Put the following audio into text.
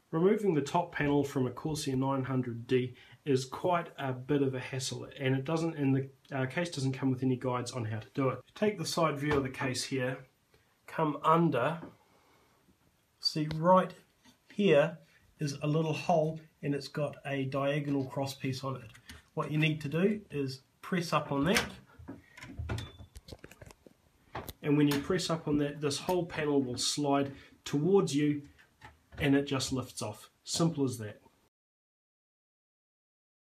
Removing the top panel from a Corsair 900D is quite a bit of a hassle, and it doesn't, and the case doesn't come with any guides on how to do it. Take the side view of the case here, come under, see right here is a little hole and it's got a diagonal cross piece on it. What you need to do is press up on that, and when you press up on that, this whole panel will slide towards you and it just lifts off. Simple as that.